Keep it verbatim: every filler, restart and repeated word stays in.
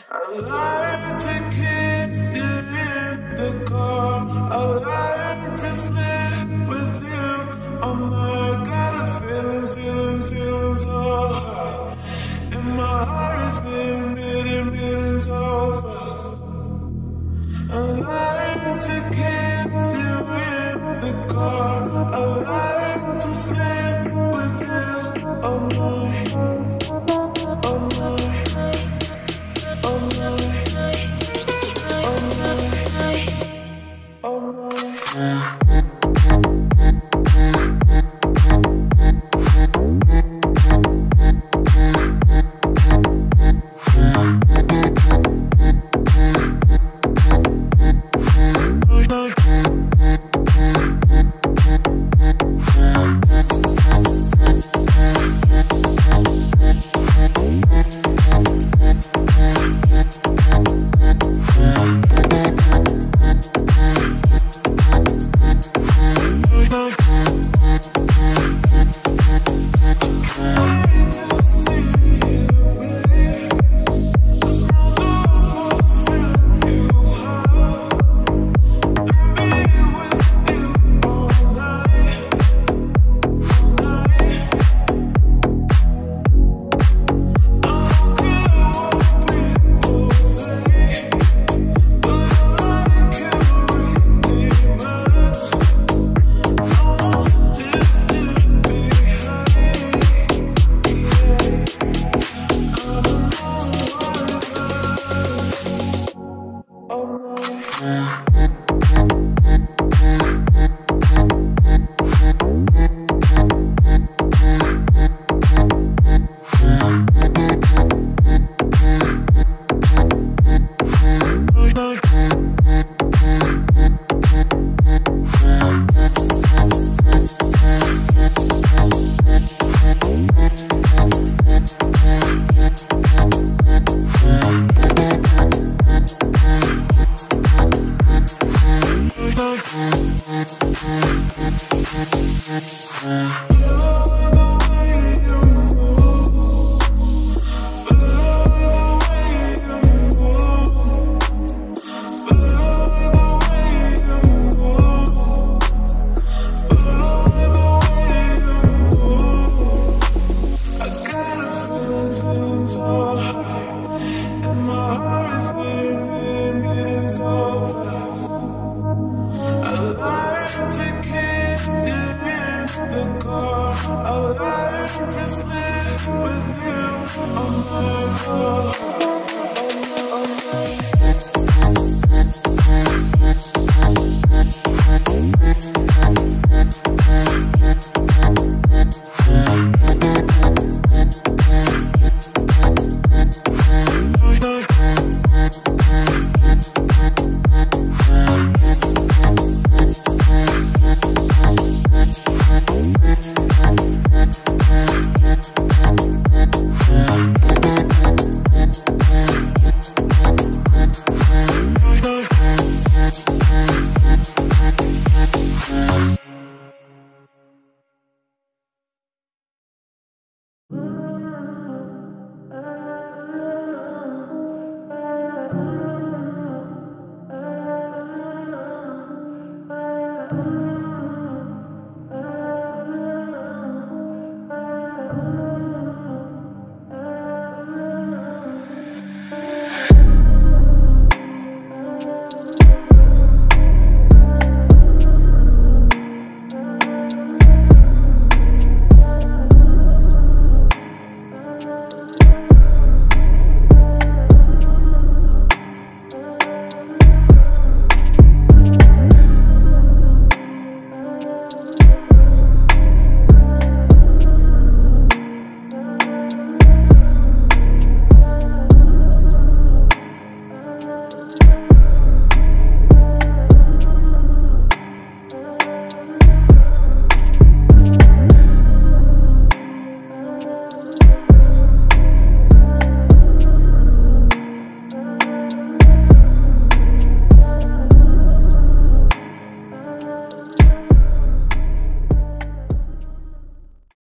I like to kiss you in the car. I like to sleep with you. Oh my God, I'm feeling, feeling, feeling so high. And my heart is beating, beating, beating so fast. I like to kiss you in the car. I like to sleep with you. Oh my, oh my. Oh my, oh my, oh my. I like to sleep with you on my heart.